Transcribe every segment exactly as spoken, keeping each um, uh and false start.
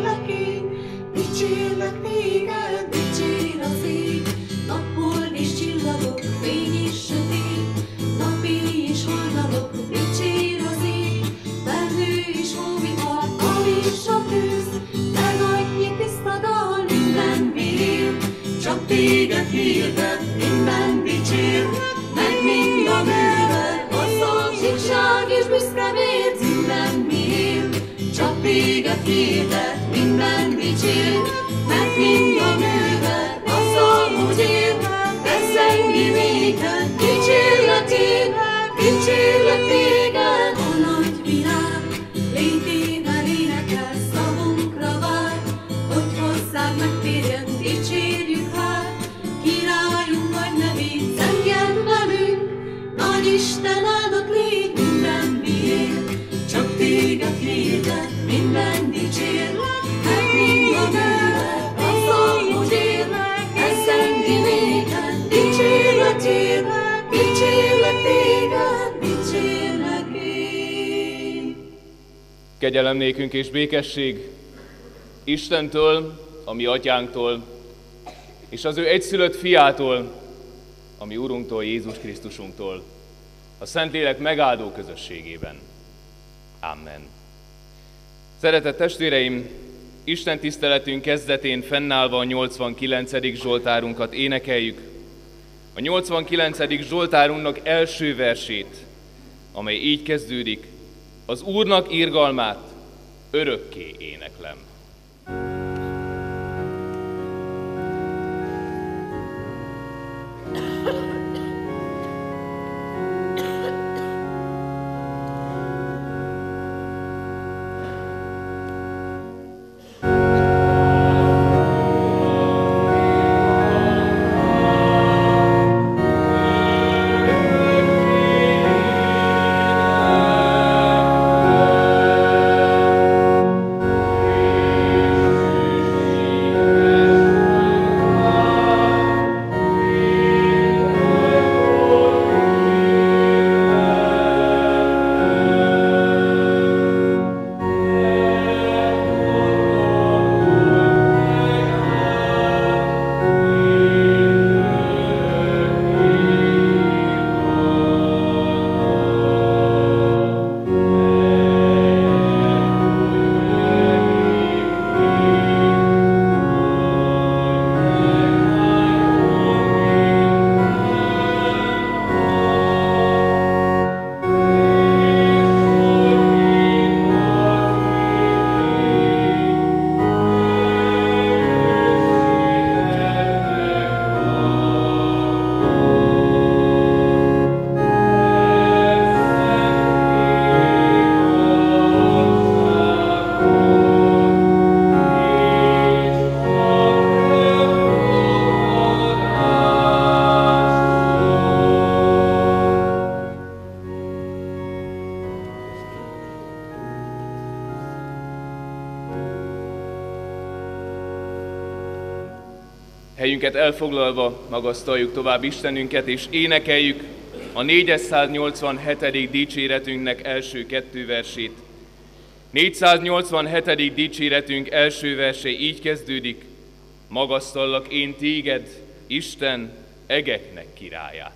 dicsérlek én, dicsérlek téged, dicsér az ég. Napból és csillagok, fény és sötét, napi és hajnalok, dicsér az ég. Felhő és hóvihar, nap és a tűz, meg annyi tiszta dal, minden él. Csak téged hirdet, minden dicsér, meg mind a művel, gazdagság és büszke vért, minden él. Csak téged hirdet, minden dicsér, meg mind a művel, gazdagul él. Eszengi néked, dicsérlek én, dicsérlek téged. A nagy világ létével énekel, szavunkra vár, hogy hozzád megtérjen, dicsérjük hát. Királyunk nagy nevét, zengjen velünk, nagy Isten áldott légy, minden miért. Csak téged hirdet, minden dicsér, meg mind a művel, gazdagul él. Eszengi néked, dicsérlek én, dicsérlek téged, dicsérlek én. Kegyelem nékünk és békesség Istentől, a mi atyánktól, és az ő egyszülött fiától, a mi Urunktól, Jézus Krisztusunktól, a Szentlélek megáldó közösségében. Amen. Szeretett testvéreim, Isten tiszteletünk kezdetén fennállva a nyolcvankilencedik Zsoltárunkat énekeljük. A nyolcvankilencedik Zsoltárunknak első versét, amely így kezdődik: az Úrnak irgalmát örökké éneklem. Helyünket elfoglalva magasztaljuk tovább Istenünket, és énekeljük a négyszáznyolcvanhetedik dicséretünknek első kettő versét. négyszáznyolcvanhetedik dicséretünk első verse így kezdődik: magasztallak én téged, Isten, egeknek királyát.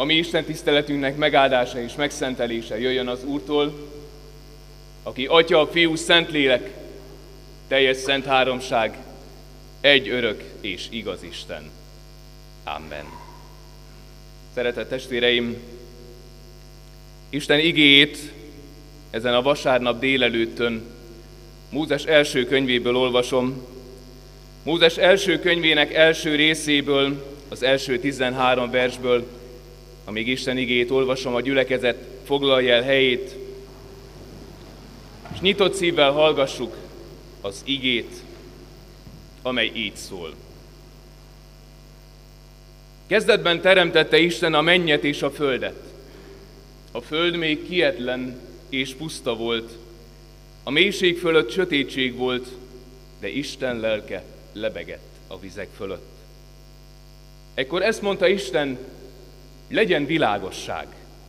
mi Isten tiszteletünknek megáldása és megszentelése jöjjön az Úrtól, aki Atya, Fiú, Szentlélek, teljes szent háromság, egy örök és igaz Isten. Amen. Szeretett testvéreim, Isten igéjét ezen a vasárnap délelőttön Mózes első könyvéből olvasom. Mózes első könyvének első részéből, az első tizenhárom versből, amíg Isten igéjét olvasom, a gyülekezet foglalja el helyét, és nyitott szívvel hallgassuk az igét, amely így szól. Kezdetben teremtette Isten a mennyet és a földet. A föld még kietlen és puszta volt, a mélység fölött sötétség volt, de Isten lelke lebegett a vizek fölött. Ekkor ezt mondta Isten, legyen világosság,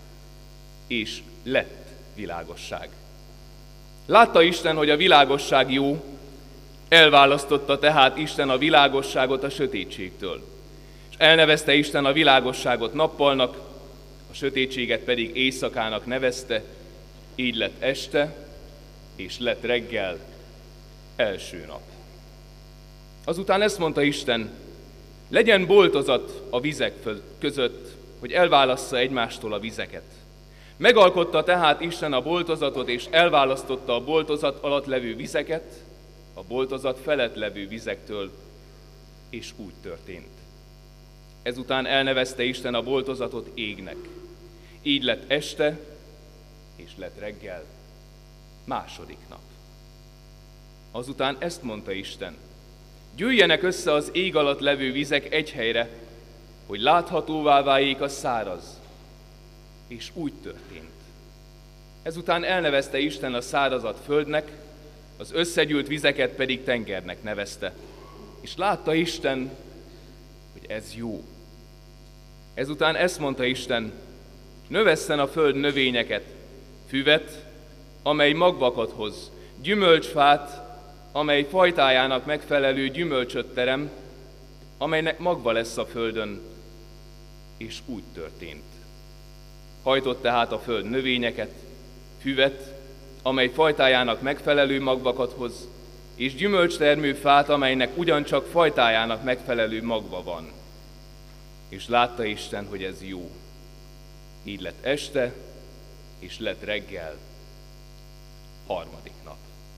és lett világosság. Látta Isten, hogy a világosság jó, elválasztotta tehát Isten a világosságot a sötétségtől. És elnevezte Isten a világosságot nappalnak, a sötétséget pedig éjszakának nevezte, így lett este, és lett reggel, első nap. Azután ezt mondta Isten, legyen boltozat a vizek között, hogy elválassza egymástól a vizeket. Megalkotta tehát Isten a boltozatot, és elválasztotta a boltozat alatt levő vizeket a boltozat felett levő vizektől, és úgy történt. Ezután elnevezte Isten a boltozatot égnek. Így lett este, és lett reggel, második nap. Azután ezt mondta Isten, gyűjjenek össze az ég alatt levő vizek egy helyre, hogy láthatóvá váljék a száraz. És úgy történt. Ezután elnevezte Isten a szárazat földnek, az összegyűlt vizeket pedig tengernek nevezte. És látta Isten, hogy ez jó. Ezután ezt mondta Isten, növesszen a föld növényeket, füvet, amely magvakat hoz, gyümölcsfát, amely fajtájának megfelelő gyümölcsöt terem, amelynek magva lesz a földön, és úgy történt. Hajtott tehát a föld növényeket, füvet, amely fajtájának megfelelő magvakat hoz, és gyümölcstermő fát, amelynek ugyancsak fajtájának megfelelő magva van. És látta Isten, hogy ez jó. Így lett este, és lett reggel, harmadik nap.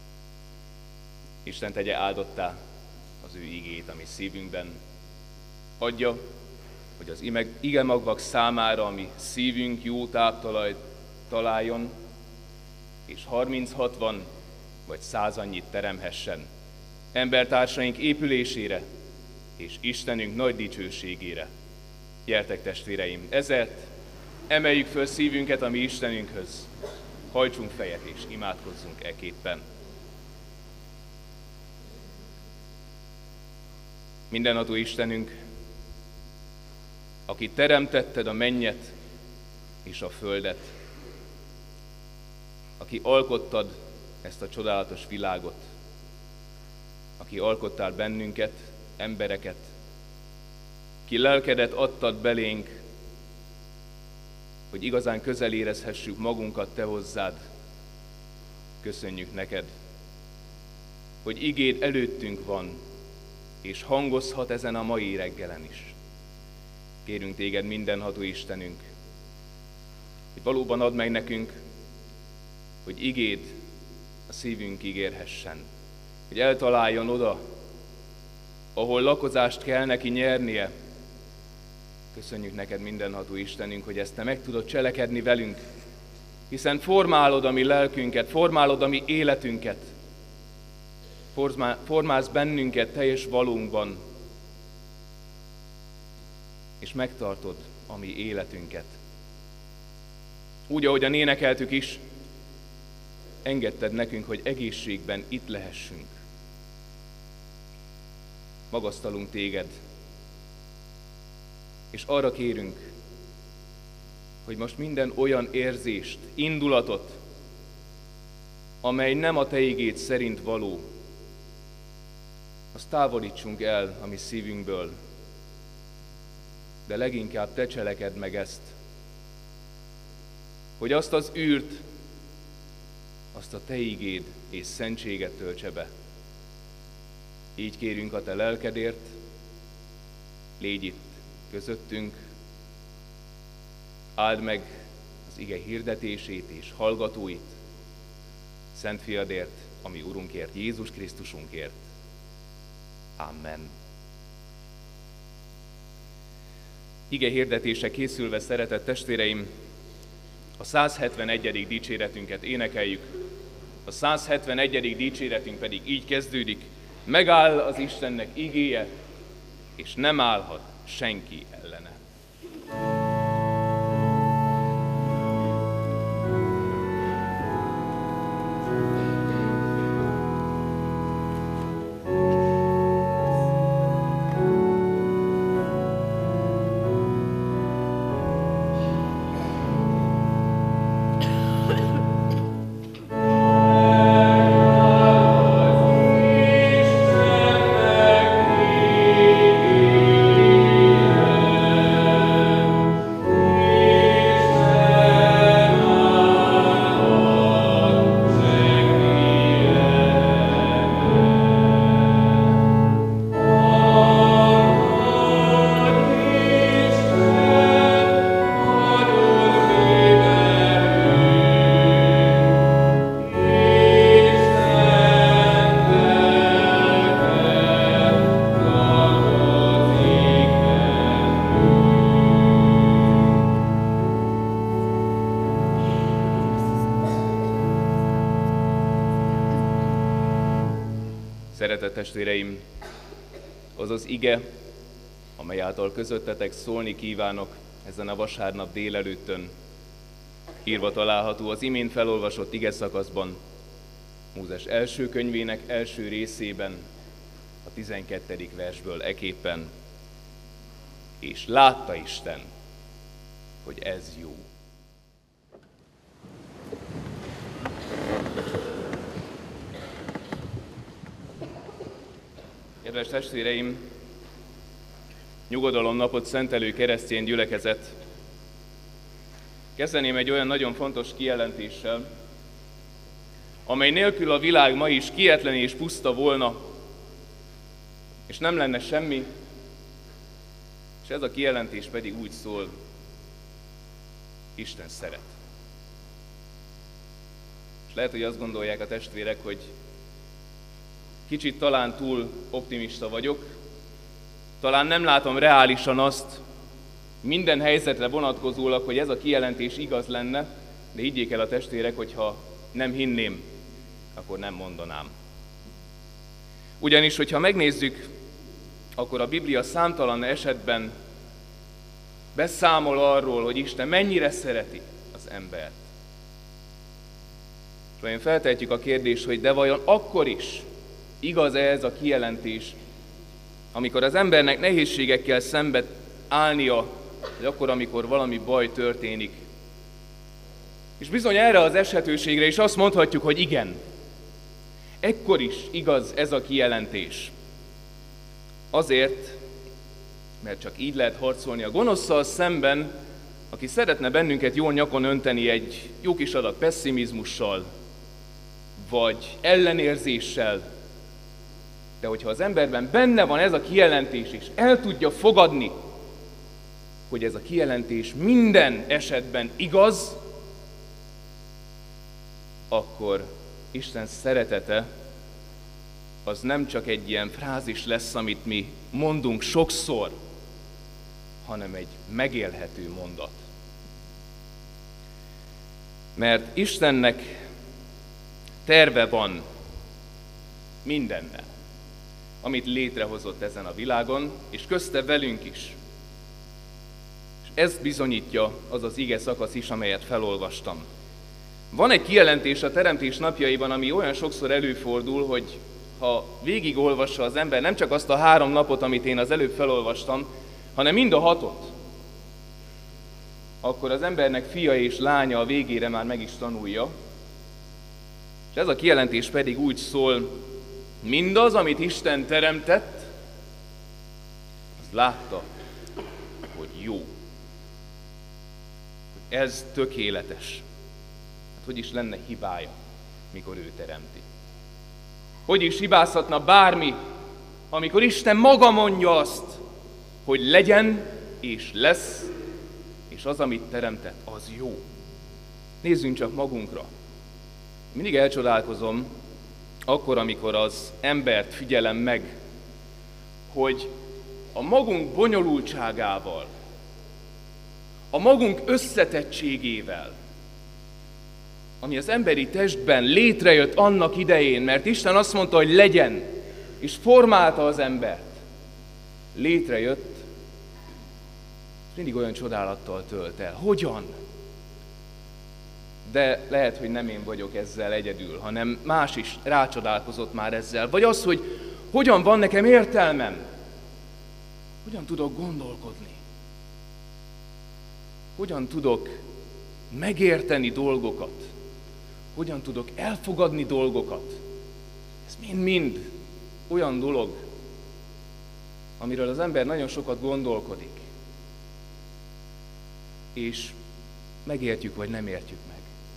Isten tegye áldottá az ő igét a mi szívünkben. Adja, hogy az ige magvak számára a mi szívünk jó táptalajt találjon, és harminc, hatvan vagy száz annyit teremhessen embertársaink épülésére és Istenünk nagy dicsőségére. Gyertek testvéreim, ezért emeljük föl szívünket a mi Istenünkhöz, hajtsunk fejet és imádkozzunk eképpen. Mindenható Istenünk, aki teremtetted a mennyet és a földet, aki alkottad ezt a csodálatos világot, aki alkottál bennünket, embereket, ki lelkedet adtad belénk, hogy igazán közel érezhessük magunkat te hozzád. Köszönjük neked, hogy igéd előttünk van, és hangozhat ezen a mai reggelen is. Kérünk téged, mindenható Istenünk, hogy valóban add meg nekünk, hogy igéd a szívünkig érhessen, hogy eltaláljon oda, ahol lakozást kell neki nyernie. Köszönjük neked, mindenható Istenünk, hogy ezt te meg tudod cselekedni velünk, hiszen formálod a mi lelkünket, formálod a mi életünket, formálsz bennünket teljes valónkban, és megtartod a mi életünket. Úgy, ahogyan énekeltük is, engedted nekünk, hogy egészségben itt lehessünk. Magasztalunk téged, és arra kérünk, hogy most minden olyan érzést, indulatot, amely nem a te igéd szerint való, azt távolítsunk el a mi szívünkből, de leginkább te cselekedd meg ezt hogy azt az űrt, azt a Te igéd és szentséget töltse be. Így kérünk a Te lelkedért, légy itt közöttünk, áld meg az ige hirdetését és hallgatóit, Szent Fiadért, ami Urunkért, Jézus Krisztusunkért. Amen. Ige hirdetése készülve, szeretett testvéreim, a száz hetvenegyedik dicséretünket énekeljük. A száz hetvenegyedik dicséretünk pedig így kezdődik: megáll az Istennek igéje, és nem állhat senki ellene. Szeretett testvéreim, az az ige, amely által közöttetek szólni kívánok ezen a vasárnap délelőttön, írva található az imént felolvasott ige szakaszban, Mózes első könyvének első részében, a tizenkettedik versből eképpen. És látta Isten, hogy ez jó. Kedves testvéreim, nyugodalomnapot szentelő keresztény gyülekezet, kezdeném egy olyan nagyon fontos kijelentéssel, amely nélkül a világ ma is kietlen és puszta volna, és nem lenne semmi, és ez a kijelentés pedig úgy szól: Isten szeret. És lehet, hogy azt gondolják a testvérek, hogy kicsit talán túl optimista vagyok, talán nem látom reálisan azt minden helyzetre vonatkozólag, hogy ez a kijelentés igaz lenne, de higgyék el a testvérek, hogyha nem hinném, akkor nem mondanám. Ugyanis, hogyha megnézzük, akkor a Biblia számtalan esetben beszámol arról, hogy Isten mennyire szereti az embert. És vajon feltehetjük a kérdést, hogy de vajon akkor is igaz-e ez a kijelentés, amikor az embernek nehézségekkel szembe állnia, vagy akkor, amikor valami baj történik. És bizony erre az eshetőségre is azt mondhatjuk, hogy igen, ekkor is igaz ez a kijelentés. Azért, mert csak így lehet harcolni a gonoszszal szemben, aki szeretne bennünket jól nyakon önteni egy jó kis adag pesszimizmussal, vagy ellenérzéssel. De hogyha az emberben benne van ez a kijelentés, és el tudja fogadni, hogy ez a kijelentés minden esetben igaz, akkor Isten szeretete az nem csak egy ilyen frázis lesz, amit mi mondunk sokszor, hanem egy megélhető mondat. Mert Istennek terve van mindennel, amit létrehozott ezen a világon, és közte velünk is. És ezt bizonyítja az az ige szakasz is, amelyet felolvastam. Van egy kijelentés a Teremtés napjaiban, ami olyan sokszor előfordul, hogy ha végigolvassa az ember nem csak azt a három napot, amit én az előbb felolvastam, hanem mind a hatot, akkor az embernek fia és lánya a végére már meg is tanulja. És ez a kijelentés pedig úgy szól: mindaz, amit Isten teremtett, az látta, hogy jó. Ez tökéletes. hogy is lenne hibája, mikor ő teremti? Hogy is hibázhatna bármi, amikor Isten maga mondja azt, hogy legyen és lesz, és az, amit teremtett, az jó. Nézzünk csak magunkra. Mindig elcsodálkozom, akkor, amikor az embert figyelem meg, hogy a magunk bonyolultságával, a magunk összetettségével, ami az emberi testben létrejött annak idején, mert Isten azt mondta, hogy legyen, és formálta az embert, létrejött, mindig olyan csodálattal tölt el. Hogyan? De lehet, hogy nem én vagyok ezzel egyedül, hanem más is rácsodálkozott már ezzel. Vagy az, hogy hogyan van nekem értelmem? Hogyan tudok gondolkodni? Hogyan tudok megérteni dolgokat? Hogyan tudok elfogadni dolgokat? Ez mind-mind olyan dolog, amiről az ember nagyon sokat gondolkodik. És megértjük, vagy nem értjük meg.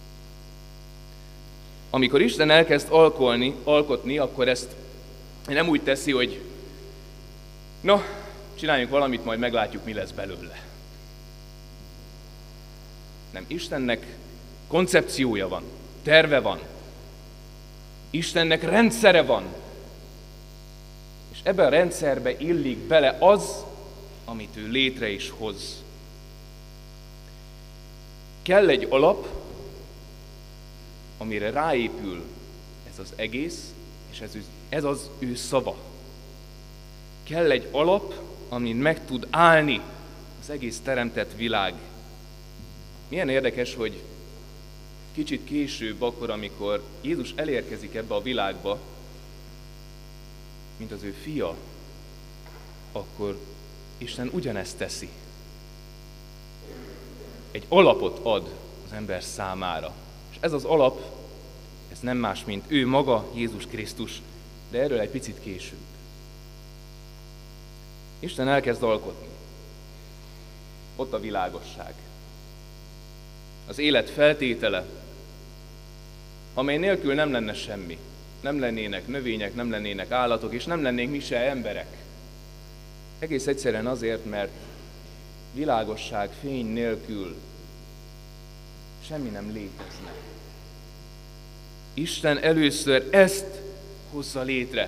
Amikor Isten elkezd alkolni, alkotni, akkor ezt nem úgy teszi, hogy na, csináljunk valamit, majd meglátjuk, mi lesz belőle. Nem, Istennek koncepciója van, terve van. Istennek rendszere van. És ebben a rendszerbe illik bele az, amit ő létre is hoz. Kell egy alap, amire ráépül ez az egész, és ez, ez az ő szava. Kell egy alap, amin meg tud állni az egész teremtett világ. Milyen érdekes, hogy kicsit később, akkor, amikor Jézus elérkezik ebbe a világba, mint az ő fia, akkor Isten ugyanezt teszi. Egy alapot ad az ember számára. És ez az alap, ez nem más, mint ő maga, Jézus Krisztus, de erről egy picit később. Isten elkezd alkotni. Ott a világosság. Az élet feltétele, amely nélkül nem lenne semmi. Nem lennének növények, nem lennének állatok, és nem lennénk mi se emberek. Egész egyszerűen azért, mert világosság, fény nélkül semmi nem létezne. Isten először ezt hozza létre.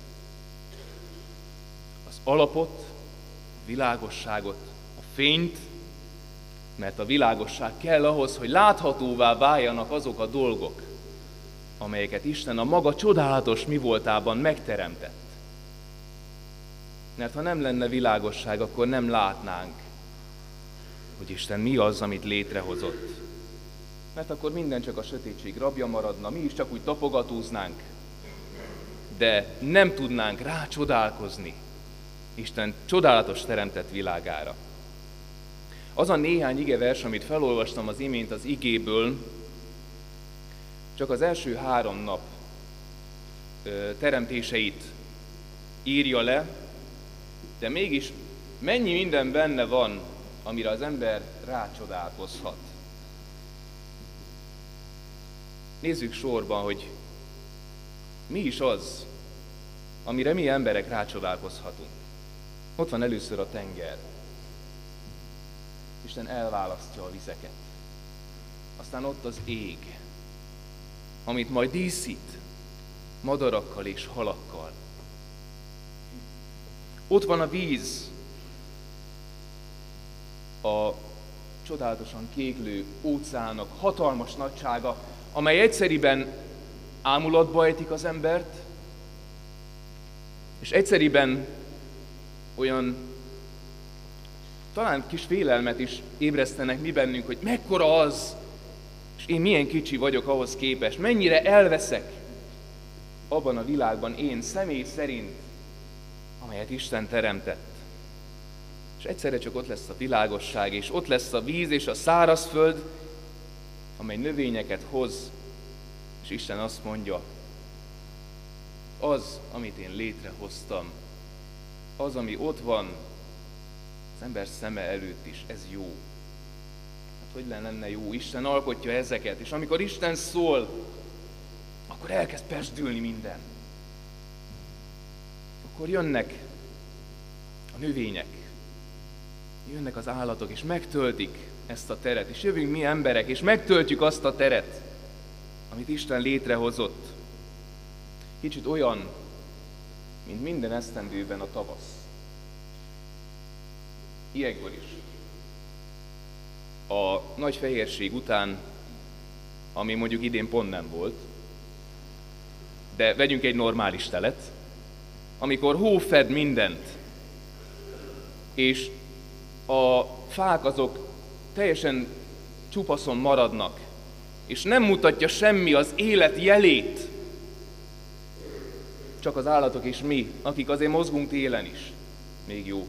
Az alapot, a világosságot, a fényt, mert a világosság kell ahhoz, hogy láthatóvá váljanak azok a dolgok, amelyeket Isten a maga csodálatos mi voltában megteremtett. Mert ha nem lenne világosság, akkor nem látnánk, hogy Isten mi az, amit létrehozott. Mert akkor minden csak a sötétség rabja maradna, mi is csak úgy tapogatóznánk, de nem tudnánk rácsodálkozni Isten csodálatos teremtett világára. Az a néhány igevers, amit felolvastam az imént az igéből, csak az első három nap ö, teremtéseit írja le, de mégis mennyi minden benne van, amire az ember rácsodálkozhat. Nézzük sorban, hogy mi is az, amire mi emberek rácsodálkozhatunk. Ott van először a tenger. Isten elválasztja a vizeket. Aztán ott az ég, amit majd díszít madarakkal és halakkal. Ott van a víz, a csodálatosan kéklő óceánok hatalmas nagysága, amely egyszeriben ámulatba ejtik az embert, és egyszeriben olyan talán kis félelmet is ébresztenek mi bennünk, hogy mekkora az, és én milyen kicsi vagyok ahhoz képest, mennyire elveszek abban a világban én személy szerint, amelyet Isten teremtett. És egyszerre csak ott lesz a világosság, és ott lesz a víz és a szárazföld, amely növényeket hoz, és Isten azt mondja, az, amit én létrehoztam, az, ami ott van, az ember szeme előtt is, ez jó. hogy lenne jó, Isten alkotja ezeket, és amikor Isten szól, akkor elkezd pezsdülni minden. Akkor jönnek a növények, jönnek az állatok, és megtöltik ezt a teret, és jövünk mi emberek, és megtöltjük azt a teret, amit Isten létrehozott. Kicsit olyan, mint minden esztendőben a tavasz. Ilyenkor is. A nagy fehérség után, ami mondjuk idén pont nem volt, de vegyünk egy normális telet, amikor hó fed mindent, és a fák azok teljesen csupaszon maradnak, és nem mutatja semmi az élet jelét, csak az állatok és mi, akik azért mozgunk télen is, még jó.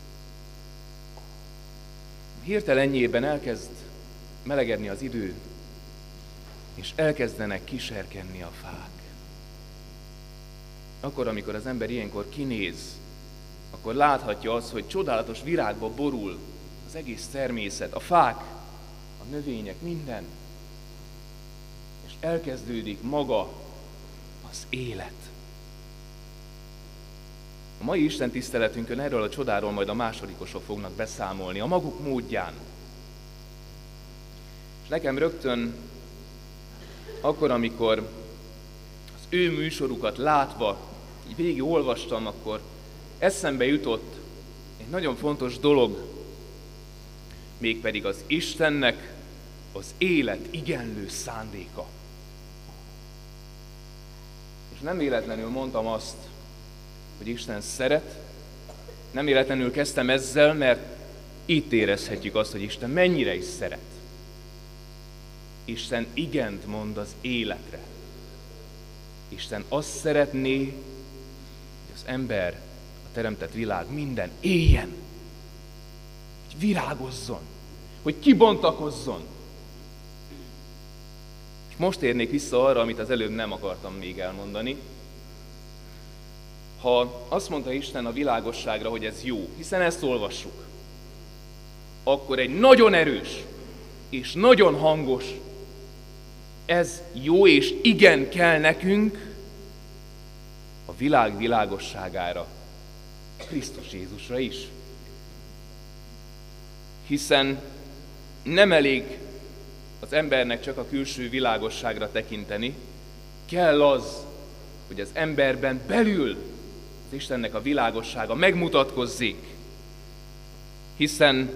Hirtelennyében elkezd melegedni az idő, és elkezdenek kiserkenni a fák. Akkor, amikor az ember ilyenkor kinéz, akkor láthatja azt, hogy csodálatos virágba borul az egész természet, a fák, a növények, minden. És elkezdődik maga az élet. A mai Isten tiszteletünkön erről a csodáról majd a másodikosok fognak beszámolni, a maguk módján. És nekem rögtön, akkor, amikor az ő műsorukat látva, így végig olvastam, akkor eszembe jutott egy nagyon fontos dolog, mégpedig az Istennek az élet igenlő szándéka. És nem véletlenül mondtam azt, hogy Isten szeret, nem véletlenül kezdtem ezzel, mert itt érezhetjük azt, hogy Isten mennyire is szeret. Isten igent mond az életre. Isten azt szeretné, hogy az ember, a teremtett világ minden éljen, hogy virágozzon, hogy kibontakozzon. És most érnék vissza arra, amit az előbb nem akartam még elmondani. Ha azt mondta Isten a világosságra, hogy ez jó, hiszen ezt olvassuk, akkor egy nagyon erős és nagyon hangos, ez jó és igen kell nekünk a világ világosságára, Krisztus Jézusra is. Hiszen nem elég az embernek csak a külső világosságra tekinteni, kell az, hogy az emberben belül az Istennek a világossága megmutatkozzék. Hiszen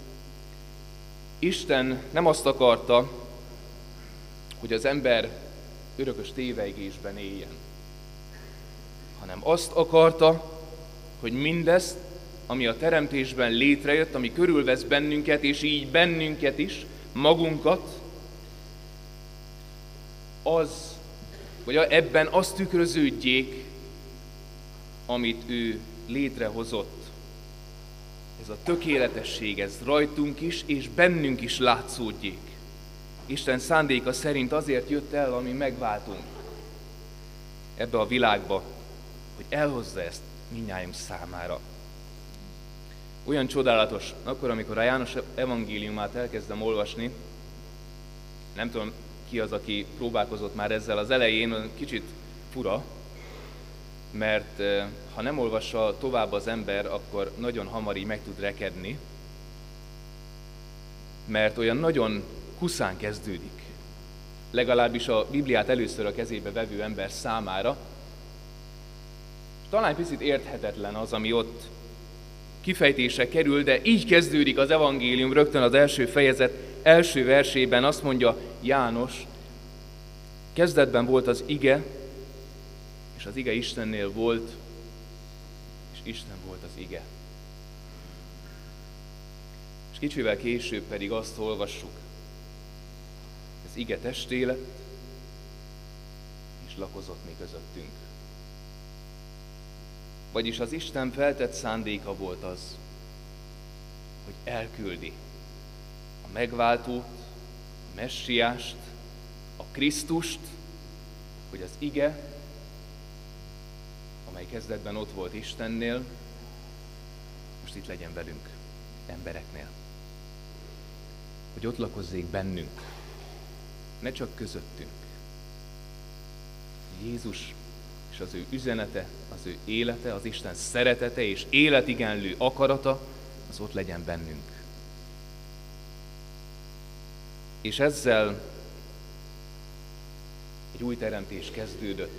Isten nem azt akarta, hogy az ember örökös tévejgésben éljen, hanem azt akarta, hogy mindezt, ami a teremtésben létrejött, ami körülvesz bennünket, és így bennünket is, magunkat, az, vagy ebben az tükröződjék, amit ő létrehozott. Ez a tökéletesség, ez rajtunk is, és bennünk is látszódjék. Isten szándéka szerint azért jött el, ami megváltunk ebbe a világba, hogy elhozza ezt mindnyájunk számára. Olyan csodálatos, akkor, amikor a János evangéliumát elkezdem olvasni, nem tudom ki az, aki próbálkozott már ezzel az elején, kicsit fura, mert ha nem olvassa tovább az ember, akkor nagyon hamar így meg tud rekedni, mert olyan nagyon kuszán kezdődik. Legalábbis a Bibliát először a kezébe vevő ember számára. Talán picit érthetetlen az, ami ott kifejtése kerül, de így kezdődik az evangélium rögtön az első fejezet első versében, azt mondja János, kezdetben volt az ige, és az ige Istennél volt, és Isten volt az ige. És kicsivel később pedig azt olvassuk, az ige testé lett, és lakozott mi közöttünk. Vagyis az Isten feltett szándéka volt az, hogy elküldi a megváltót, a messiást, a Krisztust, hogy az ige, amely kezdetben ott volt Istennél, most itt legyen velünk, embereknél. hogy ott lakozzék bennünk, ne csak közöttünk. Jézus és az ő üzenete, az ő élete, az Isten szeretete és életigenlő akarata, az ott legyen bennünk. És ezzel egy új teremtés kezdődött.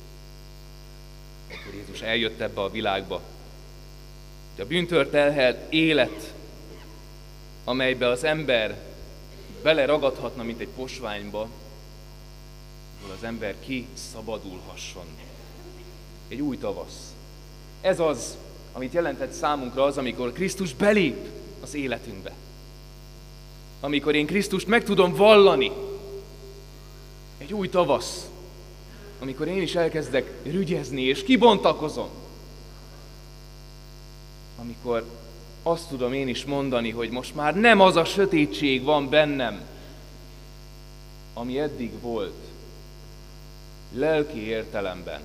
Akkor Jézus eljött ebbe a világba, hogy a bűntől terhelt élet, amelybe az ember beleragadhatna, mint egy posványba, ahol az ember kiszabadulhasson. Egy új tavasz. Ez az, amit jelentett számunkra az, amikor Krisztus belép az életünkbe. Amikor én Krisztust meg tudom vallani. Egy új tavasz. Amikor én is elkezdek rügyezni és kibontakozom. Amikor azt tudom én is mondani, hogy most már nem az a sötétség van bennem, ami eddig volt, lelki értelemben,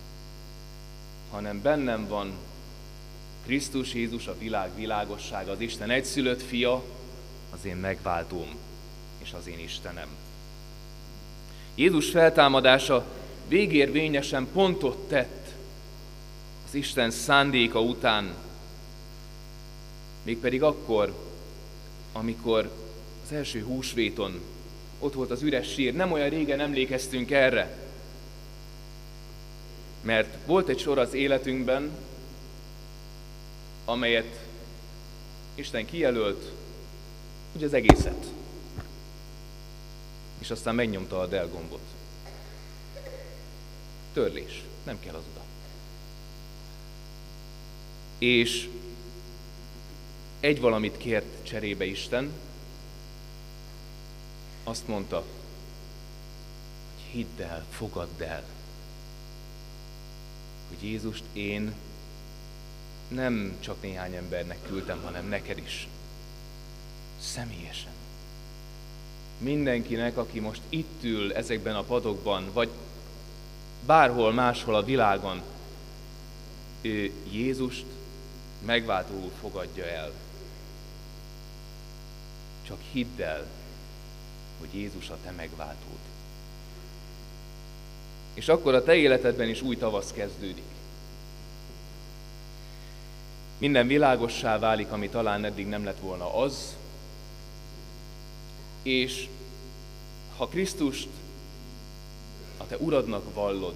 hanem bennem van Krisztus Jézus, a világ világossága, az Isten egyszülött fia, az én megváltóm és az én Istenem. Jézus feltámadása végérvényesen pontot tett az Isten szándéka után, mégpedig akkor, amikor az első húsvéton ott volt az üres sír. Nem olyan régen emlékeztünk erre, mert volt egy sor az életünkben, amelyet Isten kijelölt, úgy az egészet, és aztán megnyomta a del gombot. Törlés, nem kell az oda. És egy valamit kért cserébe Isten, azt mondta, hogy hidd el, fogadd el, hogy Jézust én nem csak néhány embernek küldtem, hanem neked is. Személyesen. Mindenkinek, aki most itt ül ezekben a padokban, vagy bárhol máshol a világon, ő Jézust megváltóul fogadja el. Csak hidd el, hogy Jézus a te megváltód. És akkor a te életedben is új tavasz kezdődik. Minden világossá válik, ami talán eddig nem lett volna az, és ha Krisztust a te uradnak vallod,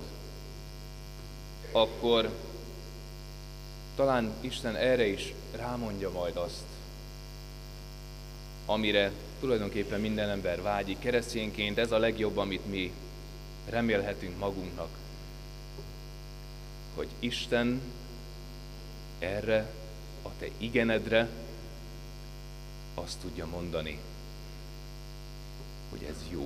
akkor talán Isten erre is rámondja majd azt, amire tulajdonképpen minden ember vágyik. Keresztényként ez a legjobb, amit mi remélhetünk magunknak, hogy Isten erre, a te igenedre azt tudja mondani, hogy ez jó.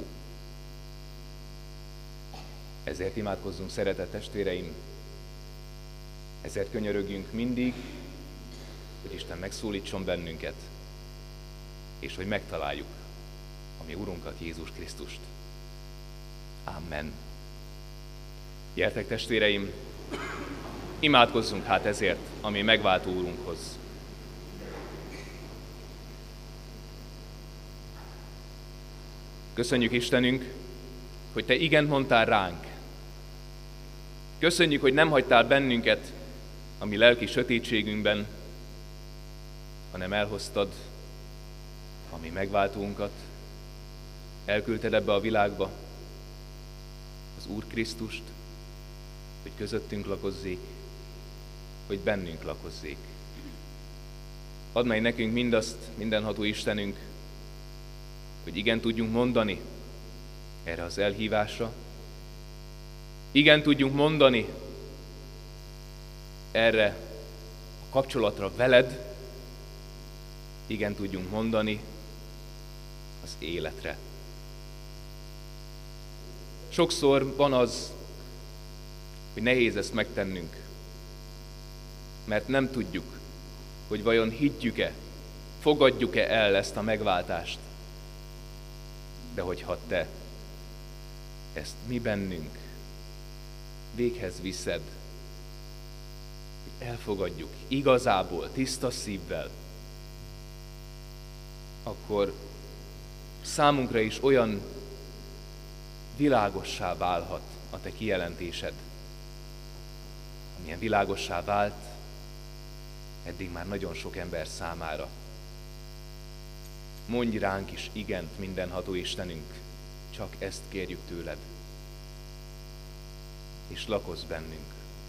Ezért imádkozzunk, szeretett testvéreim, ezért könyörögjünk mindig, hogy Isten megszólítson bennünket, és hogy megtaláljuk a mi Urunkat, Jézus Krisztust. Amen. Gyertek, testvéreim, imádkozzunk hát ezért, ami megváltó Urunkhoz. Köszönjük, Istenünk, hogy Te igent mondtál ránk. Köszönjük, hogy nem hagytál bennünket a mi lelki sötétségünkben, hanem elhoztad a mi megváltónkat, elküldted ebbe a világba az Úr Krisztust, hogy közöttünk lakozzék, hogy bennünk lakozzék. Add meg nekünk mindazt, mindenható Istenünk, hogy igen tudjunk mondani erre az elhívásra, igen tudjunk mondani erre a kapcsolatra veled, igen tudjunk mondani az életre. Sokszor van az, hogy nehéz ezt megtennünk, mert nem tudjuk, hogy vajon higgyük-e, fogadjuk-e el ezt a megváltást. De hogyha te ezt mi bennünk véghez viszed, hogy elfogadjuk igazából, tiszta szívvel, akkor számunkra is olyan világossá válhat a te kijelentésed, amilyen világossá vált eddig már nagyon sok ember számára. Mondj ránk is igent, mindenható Istenünk, csak ezt kérjük tőled, és lakozz bennünk.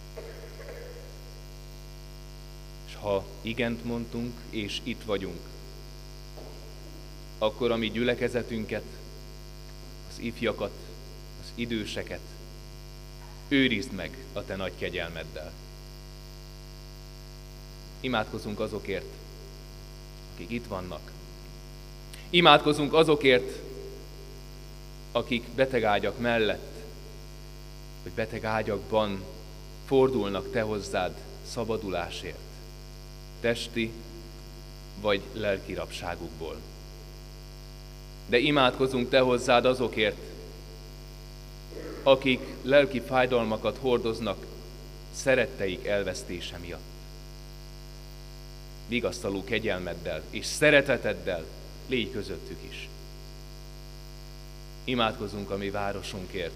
És ha igent mondtunk, és itt vagyunk, akkor a mi gyülekezetünket, az ifjakat, az időseket őrizd meg a te nagy kegyelmeddel. Imádkozunk azokért, akik itt vannak. Imádkozunk azokért, akik betegágyak mellett, vagy betegágyakban fordulnak te hozzád szabadulásért, testi vagy lelki rabságukból. De imádkozunk te hozzád azokért, akik lelki fájdalmakat hordoznak szeretteik elvesztése miatt. Vigasztaló kegyelmeddel és szereteteddel légy közöttük is. Imádkozunk a mi városunkért.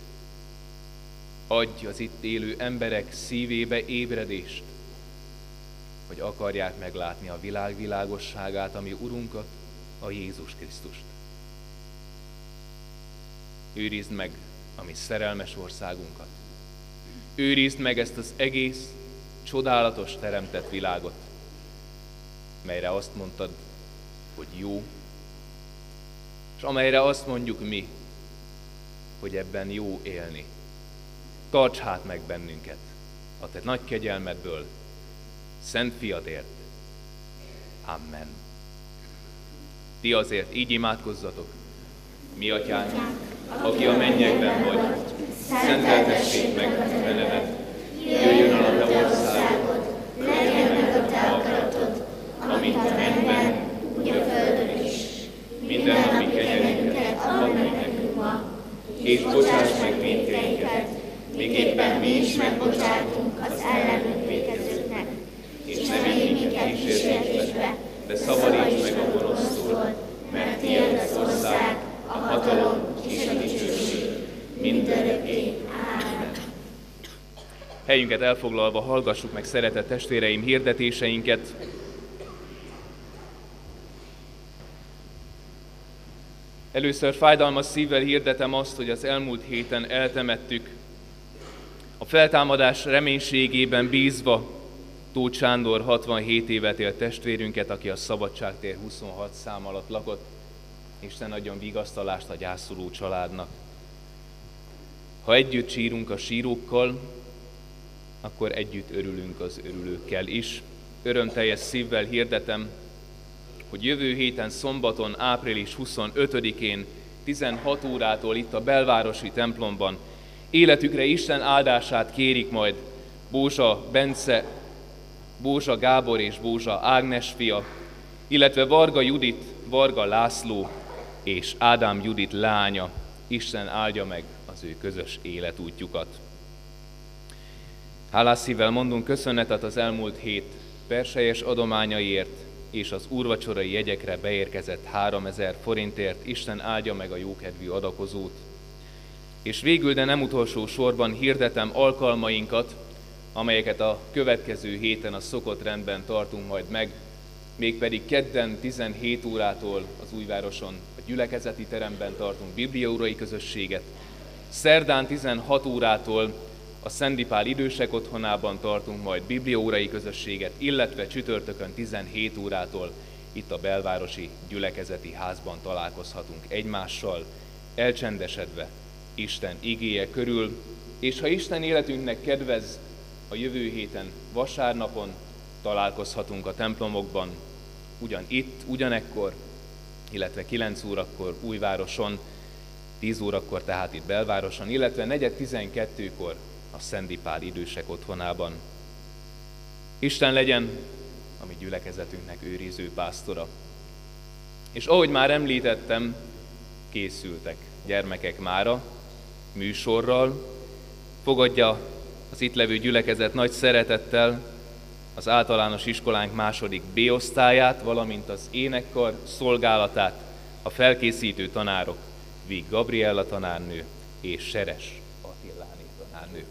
Adj az itt élő emberek szívébe ébredést, hogy akarják meglátni a világ világosságát, ami Urunkat, a Jézus Krisztust. Őrizd meg a mi szerelmes országunkat. Őrizd meg ezt az egész csodálatos teremtett világot, melyre azt mondtad, hogy jó, és amelyre azt mondjuk mi, hogy ebben jó élni. Tarts hát meg bennünket a te nagy kegyelmedből, Szent Fiadért. Amen. Ti azért így imádkozzatok. Mi atyánk, aki a mennyekben vagy, szenteltessék meg a te nevet, jöjjön el a te országod, legyen meg a te akaratod, amint a mennyben, úgy a földön is. Minden napi kenyerünket add meg nekünk ma, és bocsáss meg vétkeinket, miképpen mi is megbocsátunk az ellenünk vétkezőknek, és ne vigy minket kísértésbe, de szabadíts meg a gonosztól, mert tiéd az ország, a hatalom és a dicsőség, mindörökké. Ámen. Helyünket elfoglalva hallgassuk meg, szeretett testvéreim, hirdetéseinket. Először fájdalmas szívvel hirdetem azt, hogy az elmúlt héten eltemettük a feltámadás reménységében bízva Tóth Sándor hatvanhét évet élt testvérünket, aki a Szabadságtér huszonhat szám alatt lakott. Isten adjon vigasztalást a gyászoló családnak. Ha együtt sírunk a sírókkal, akkor együtt örülünk az örülőkkel is. Örömteljes szívvel hirdetem, hogy jövő héten szombaton, április huszonötödikén tizenhat órától itt a belvárosi templomban életükre Isten áldását kérik majd Bózsa Bence, Bózsa Gábor és Bózsa Ágnes fia, illetve Varga Judit, Varga László és Ádám Judit lánya. Isten áldja meg az ő közös életútjukat. Hálás szívvel mondunk köszönetet az elmúlt hét perselyes adományaiért és az úrvacsorai jegyekre beérkezett háromezer forintért. Isten áldja meg a jókedvű adakozót. És végül, de nem utolsó sorban hirdetem alkalmainkat, amelyeket a következő héten a szokott rendben tartunk majd meg, mégpedig kedden tizenhét órától az Újvároson a gyülekezeti teremben tartunk bibliaórai közösséget, szerdán tizenhat órától a Szendi Pál idősek otthonában tartunk majd bibliaórai közösséget, illetve csütörtökön tizenhét órától itt a belvárosi gyülekezeti házban találkozhatunk egymással, elcsendesedve Isten igéje körül, és ha Isten életünknek kedvez, a jövő héten vasárnapon találkozhatunk a templomokban, ugyan itt, ugyanekkor, illetve kilenc órakor Újvároson, tíz órakor tehát itt belvároson, illetve negyed tizenkettőkor a Szendi Pál idősek otthonában. Isten legyen a mi gyülekezetünknek őriző pásztora. És ahogy már említettem, készültek gyermekek mára, műsorral, fogadja az itt levő gyülekezet nagy szeretettel az általános iskolánk második B osztályát, valamint az énekkar szolgálatát A felkészítő tanárok Víg Gabriella tanárnő és Seres Attiláné tanárnő.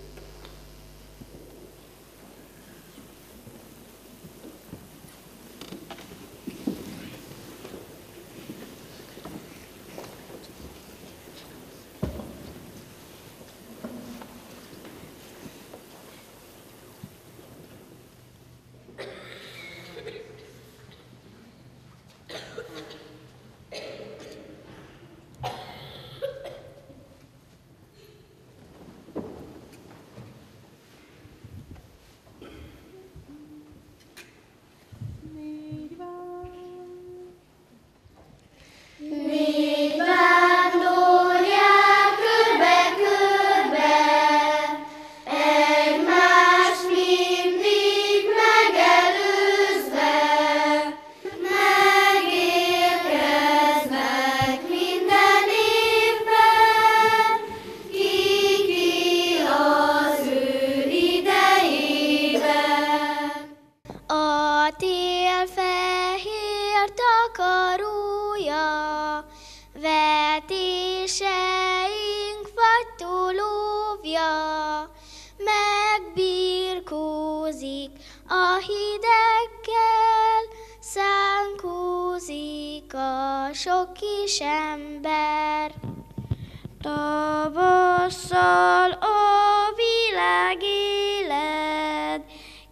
Tavasszal a világ éled,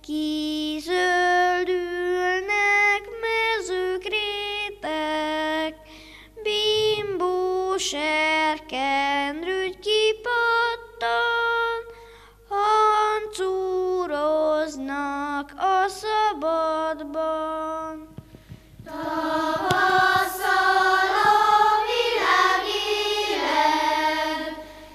kizöldülnek mezők, rétek, bimbó serkenrügy kipattan, hancúroznak a szabadban. Tavasszal a világ éled,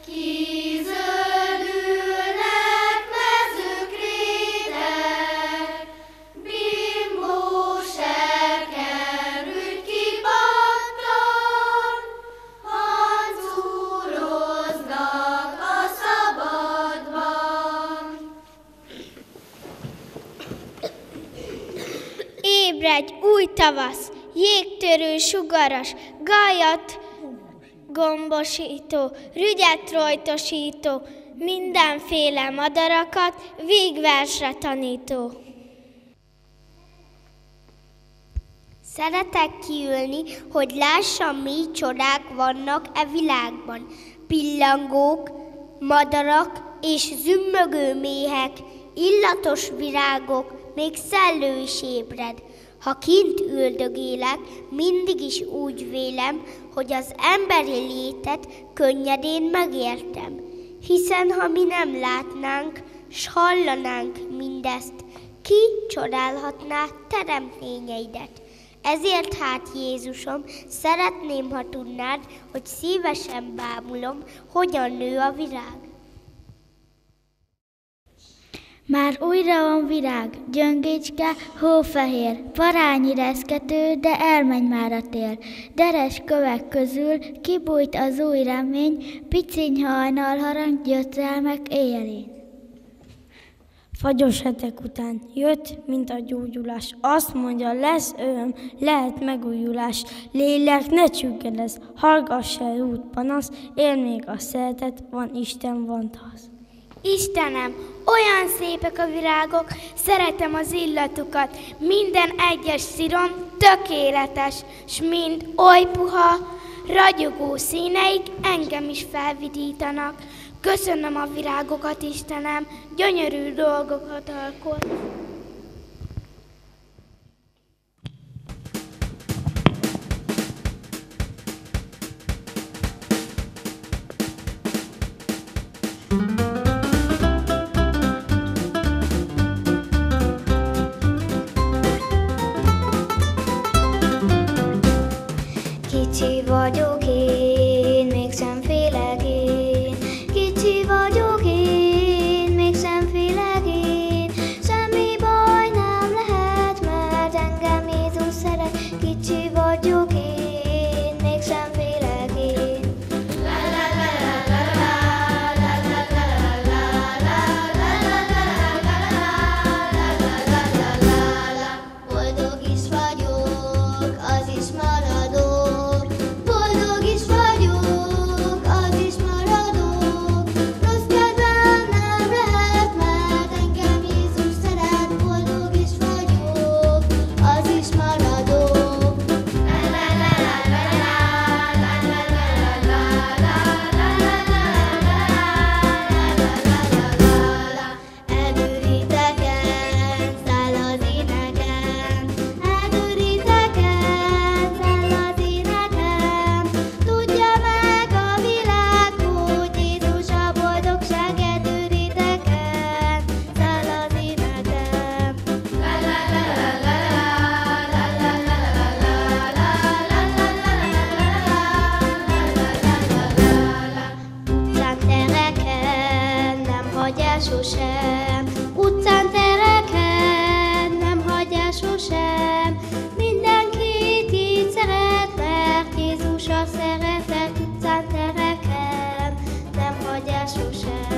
kizöldülnek mezők, rétek, bimbó serkenrügy kipattan, hancúroznak a szabadban. Ébredj, új tavasz, jégtörő, sugaras, gályat gombosító, rügyet rojtosító, mindenféle madarakat vígversre tanító. Szeretek kiülni, hogy lássam, mi csodák vannak e világban. Pillangók, madarak és zümmögő méhek, illatos virágok, még szellő is ébred. Ha kint üldögélek, mindig is úgy vélem, hogy az emberi létet könnyedén megértem. Hiszen ha mi nem látnánk, s hallanánk mindezt, ki csodálhatná teremtményeidet? Ezért hát, Jézusom, szeretném, ha tudnád, hogy szívesen bámulom, hogyan nő a virág. Már újra van virág, gyöngécske, hófehér, parányi reszkető, de elmegy már a tél. Deres kövek közül kibújt az új remény, piciny hajnal harang gyötrelmek éjjelén. Fagyos hetek után jött, mint a gyógyulás. Azt mondja, lesz öröm, lehet megújulás. Lélek, ne csüggedezz, hallgass el út panasz, él még a szeretet, van Isten, van tasz. Istenem, olyan szépek a virágok, szeretem az illatukat, minden egyes szirom tökéletes, s mind oly puha, ragyogó színeik engem is felvidítanak. Köszönöm a virágokat, Istenem, gyönyörű dolgokat alkot. Kicsi vagyok én, mégsem félek én. Kicsi vagyok én, mégsem félek én. Semmi baj nem lehet, mert engem Jézus szeret. Kicsi vagyok én, mégsem félek én. La la la la la la la la la la la la la la. Boldog is vagyok, az is maradok. sosem, utcán tereken nem hagyja sosem. Mindenkit így szeret, mert Jézus a szeretet, utcán tereken nem hagyja sosem.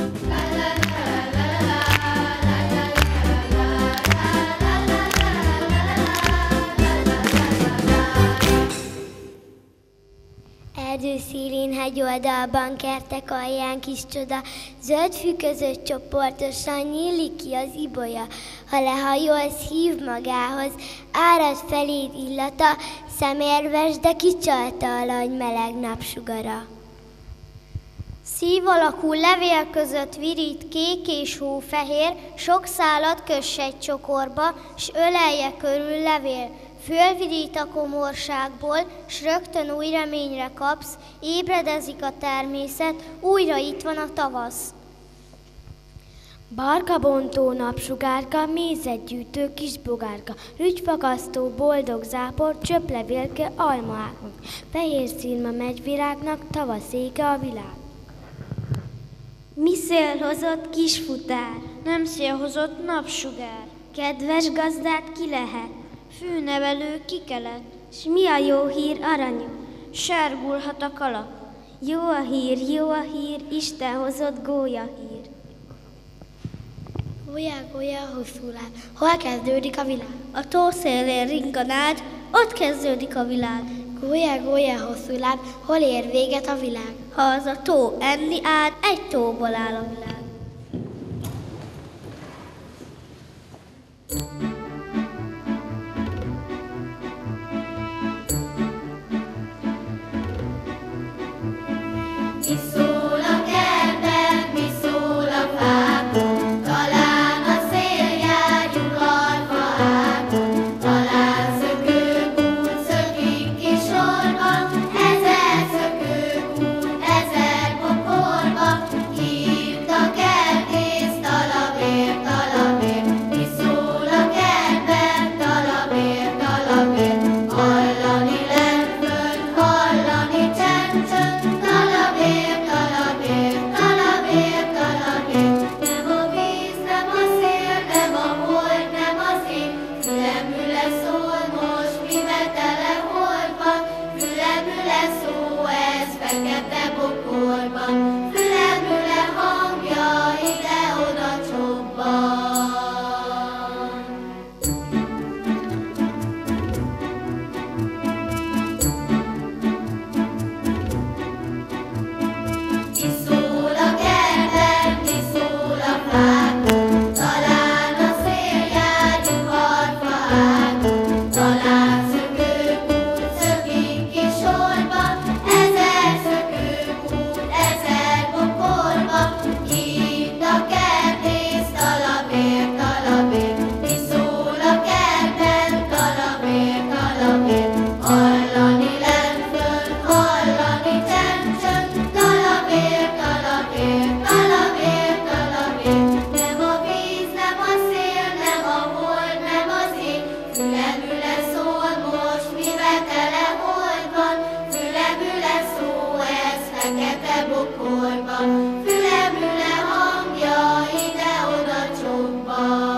Erdőszélén, hegyoldalban, kertek alján kis csoda, zöld fű között csoportosan nyílik ki az ibolya. Ha lehajolsz, hív magához, árad feléd illata, szemérmes, de kicsalta alany meleg napsugara. Szív alakú levél között virít kék és hófehér, sok szálat köss egy csokorba, s ölelje körül levél. Fölvidít a komorságból, s rögtön új reményre kapsz, ébredezik a természet, újra itt van a tavasz. Barkabontó napsugárka, mézetgyűjtő kis bogárka, rügyfakasztó boldog zápor, csöplevélke almaágnak, fehér szilma megyvirágnak, tavasz ége a világ. Mi szél hozott kis futár, nem szél hozott napsugár, kedves gazdát ki lehet, főnevelő kikelet, s mi a jó hír aranyom, sárgulhat a kala. Jó a hír, jó a hír, Isten hozott gólya hír. Gólyá, gólyá, hosszú láb, hol kezdődik a világ? A tó szélén ring a nád, ott kezdődik a világ. Gólyá, gólyá, hosszú láb, hol ér véget a világ? Ha az a tó enni áll, egy tóból áll a világ. Mi szól a kertben, mi szól a fákon, talán a szél jár nyugalva ágon, talán szökőkút szökik ki sorban, ezer szökőkút, ezer pokorba, hívd a kertész, talabér, talabér. Mi szól a kertben, talabér, talabér, hallani lent fönn, hallani csend, csend, talabér, talabér, talabér, talabér. Nem a víz, nem a szél, nem a hold, nem az ég, fülemüle szól most, mivel tele hold van, fülemüle szó ez fekete bokorban, fülemüle hangja ide-oda csobban. Mi szól a kertben, mi szól a fákon, talán a szél jár nyugalva ágon, talán szökőkút szökik ki sorban, ezer szökőkút, ezer bokorba, hívd a kertész, talabér, talabér. Mi szól a kertben, talabér, talabér, hallani lent fönn, hallani csend, csend, talabér, talabér, talabér, talabér. Nem a víz, nem a szél, nem a hold, nem az ég, fülemüle szól most, mivel tele hold van, fülemüle szó ez fekete bokorban, fülemüle hangja ide-oda csobban.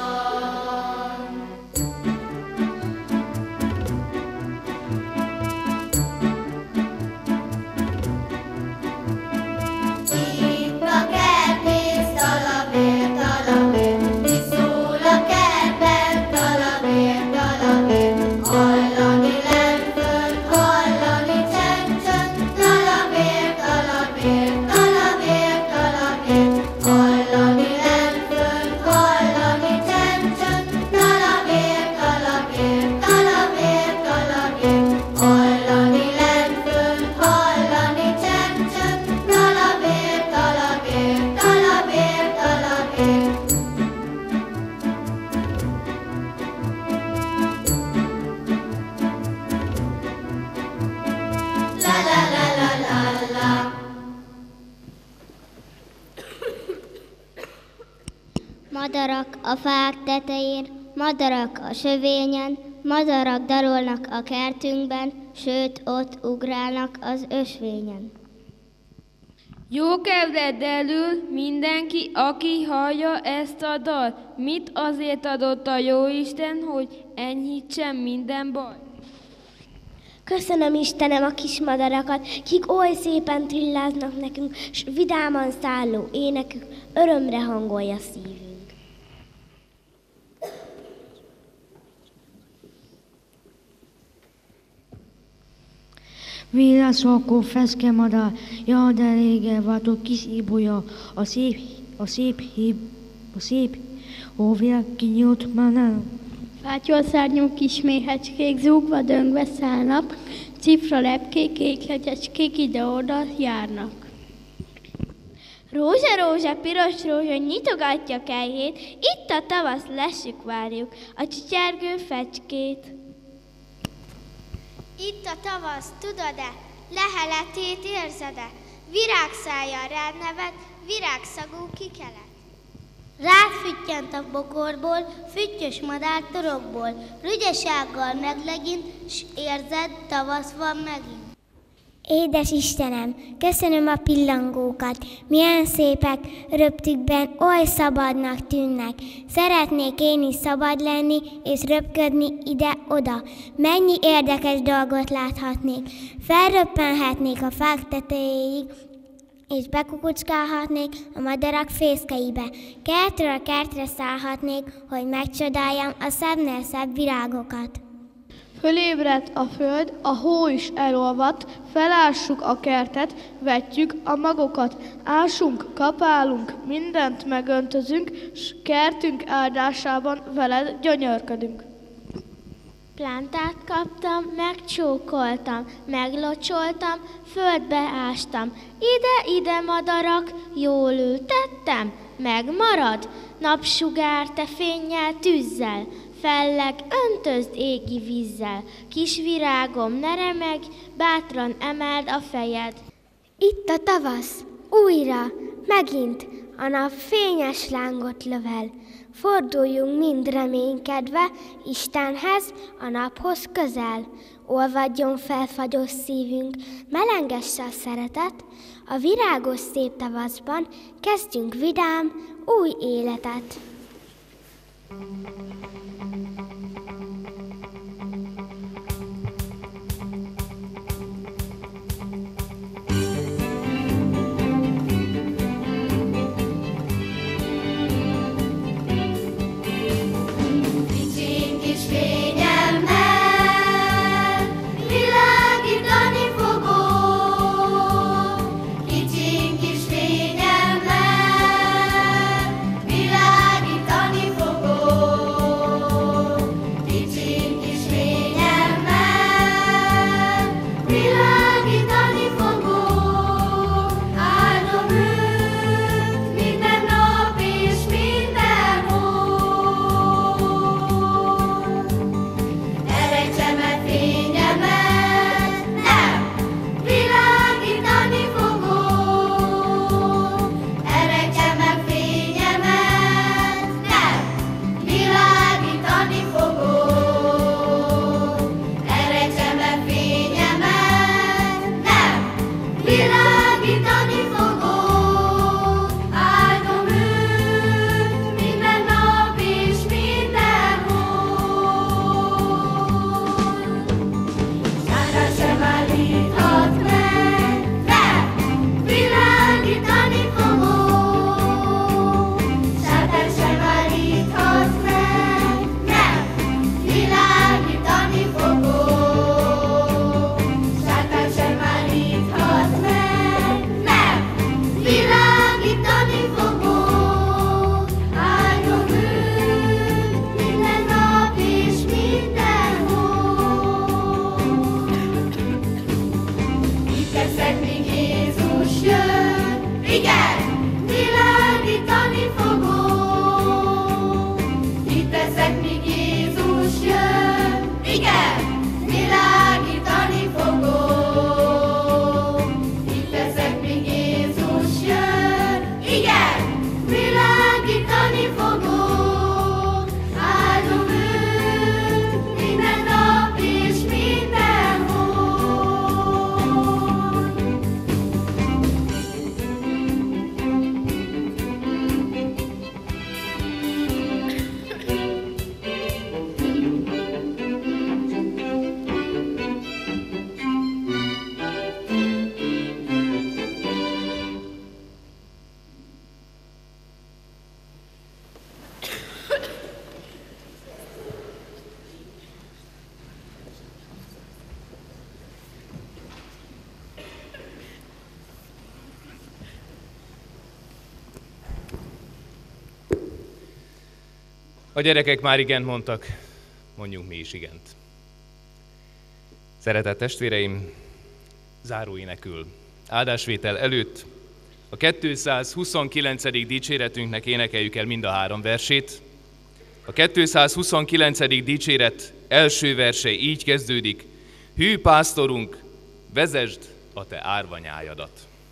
Hívd a kertész, talabér, talabér, mi szól a kertben, talabér, talabér, hallani lent fönn, hallani csend, csend, talabér, talabér, talabér, talabér, hallani lent fönn, hallani csend, csend, talabér, talabér, talabér, talabér, hallani lent fönn, hallani csend, csend, talabér, talabér, talabér, talabér. La la la la la la. Madarak a fák tetején, madarak a sövényen, madarak dalolnak a kertünkben, sőt ott ugrálnak az ösvényen. Jó kedved elől mindenki, aki hallja ezt a dal. Mit azért adott a Jóisten, hogy enyhítsen minden baj? Köszönöm Istenem a kismadarakat, kik oly szépen trilláznak nekünk, s vidáman szálló énekük örömre hangolja szívünk. Villászalkó feszkemadár, jaj, de régen váltott kis ibolya, a szép, a szép híb, a szép hóvilág kinyílt már nem. Fátyolszárnyú kis méhecskék zúgva döngve szállnak, cifra lepkék, kékhegyecskék ide-oda járnak. Rózsa, rózsa, piros rózsa, nyitogatja kelyhét, itt a tavasz, lessük, várjuk a csicsergő fecskét. Itt a tavasz, tudod-e, leheletét érzed-e? Virágszájjal rád nevet, virágszagú kikelet. Rád füttyent a bokorból, füttyös madár torokból, rügyesággal meglegint, s érzed, tavasz van megint. Édes Istenem, köszönöm a pillangókat, milyen szépek, röptükben oly szabadnak tűnnek. Szeretnék én is szabad lenni, és röpködni ide-oda. Mennyi érdekes dolgot láthatnék. Felröppenhetnék a fák tetejéig, és bekukucskálhatnék a madarak fészkeibe. Kertről kertre szállhatnék, hogy megcsodáljam a szebbnél szebb virágokat. Fölébredt a föld, a hó is elolvadt, felássuk a kertet, vetjük a magokat, ásunk, kapálunk, mindent megöntözünk, s kertünk áldásában veled gyönyörködünk. Plántát kaptam, megcsókoltam, meglocsoltam, földbe ástam. Ide-ide madarak, jól ültettem, megmarad, napsugár te fénnyel, tűzzel, felleg öntözd égi vízzel, kis virágom, ne remegj, bátran emeld a fejed. Itt a tavasz, újra, megint, a nap fényes lángot lövel. Forduljunk mind reménykedve Istenhez, a naphoz közel. Olvadjon fel fagyos szívünk, melengesse a szeretet, a virágos szép tavaszban kezdjünk vidám új életet. A gyerekek már igent mondtak, mondjunk mi is igent. Szeretett testvéreim, záróénekül áldásvétel előtt a kétszázhuszonkilencedik dicséretünknek énekeljük el mind a három versét. A kétszázhuszonkilencedik dicséret első verse így kezdődik: Hű pásztorunk, vezesd a te árvanyájadat.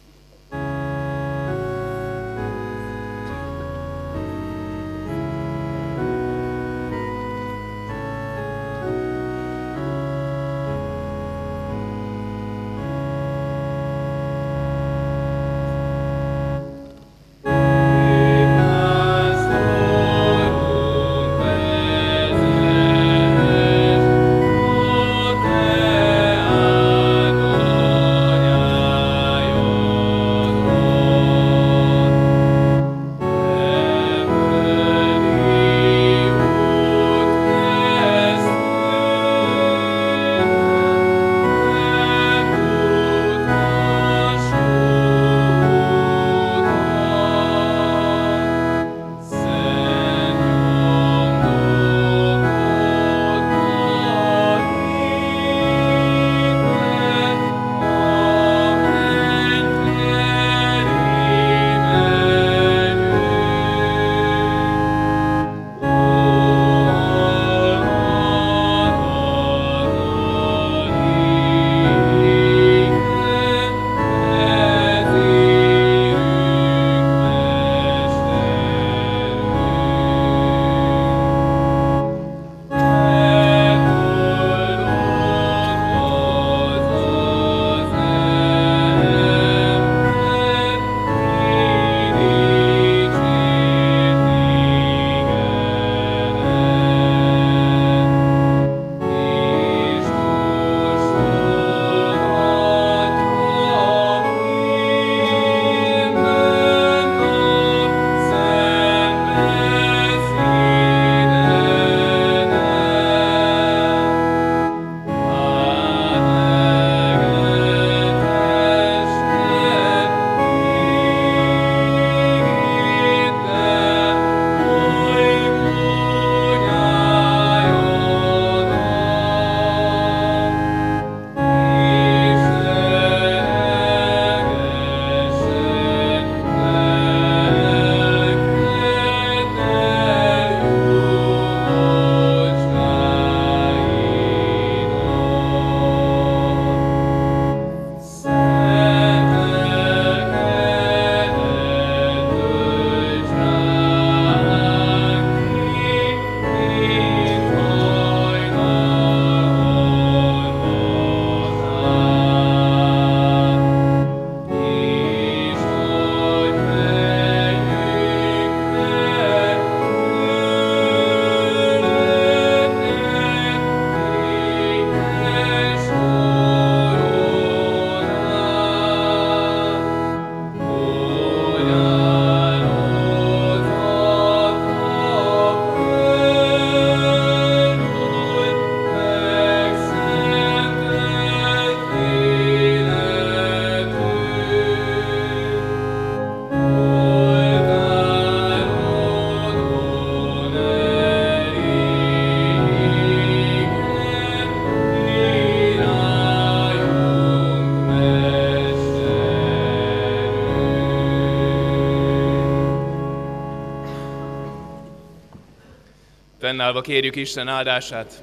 Fennállva kérjük Isten áldását.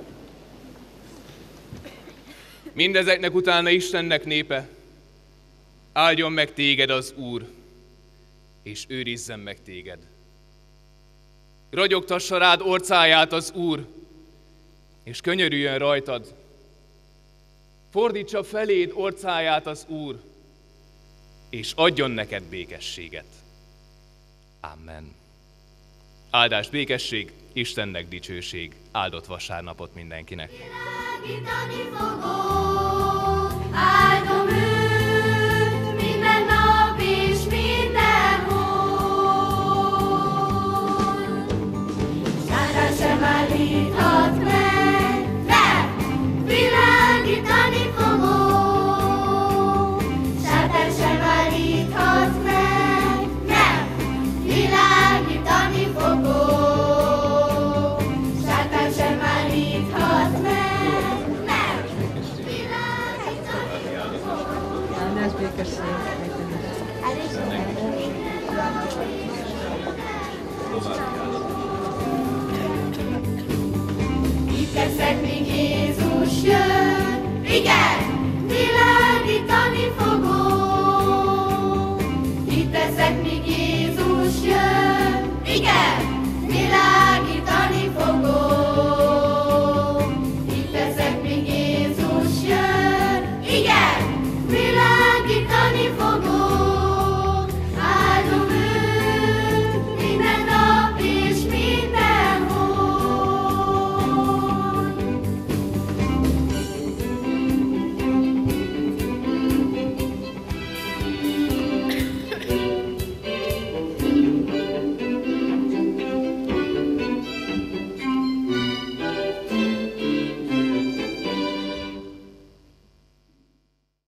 Mindezeknek utána Istennek népe, áldjon meg téged az Úr, és őrizzen meg téged. Ragyogtassa rád orcáját az Úr, és könyörüljön rajtad. Fordítsa feléd orcáját az Úr, és adjon neked békességet. Amen. Áldás, békesség, Istennek dicsőség, áldott vasárnapot mindenkinek. Világítani fogok, áldom őt minden nap és mindenhol. Sátán sem állíthat meg, de világítani fogok. Sátán sem állíthat meg, nem, világítani fogok. Itt leszek, míg Jézus jön. Igen, világítani fogok. Itt leszek, míg Jézus jön. Igen, világítani